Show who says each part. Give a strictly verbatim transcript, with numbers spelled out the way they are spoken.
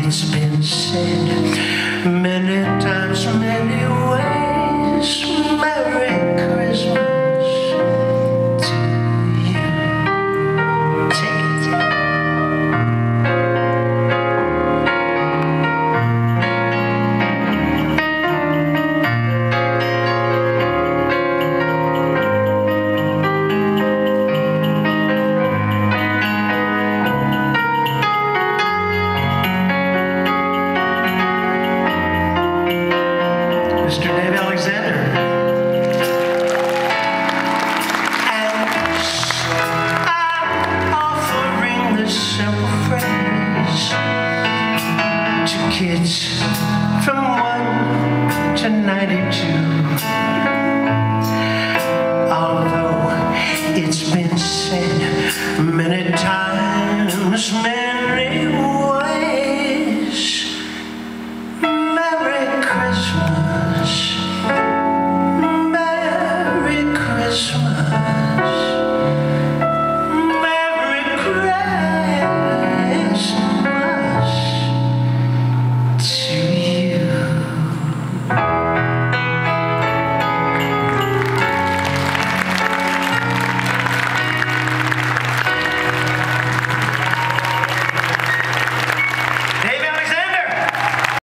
Speaker 1: It's been said many times, many ways. Merry Christmas to you. Take it. Mister Dave Alexander. And so I'm offering this simple phrase to kids from one to ninety-two.